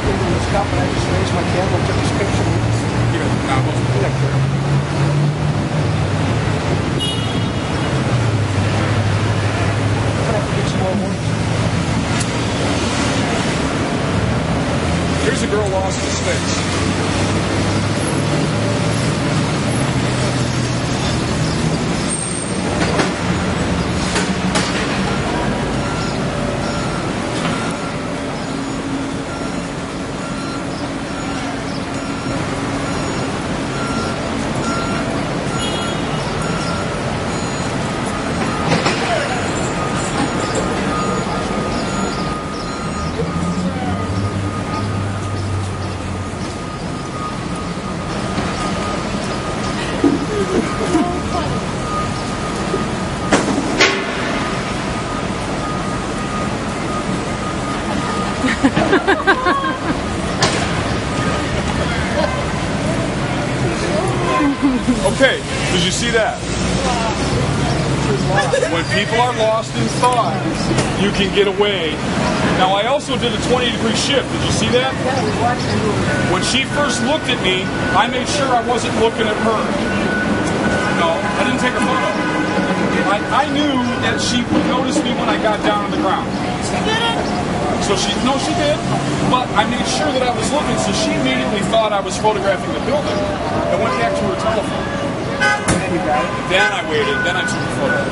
into this cup, and I just raised my camera, took this picture. You know, now most people like that. I'm gonna have to get some more work. Here's a girl lost in space. Okay, did you see that? When people are lost in thought, you can get away. Now, I also did a 20-degree shift. Did you see that? When she first looked at me, I made sure I wasn't looking at her. No, I didn't take a photo. I knew that she would notice me when I got down on the ground. She did it? So she did, but I made sure that I was looking, so she immediately thought I was photographing the building and went back to her telephone. And then you got it. Then I waited, then I took a photo.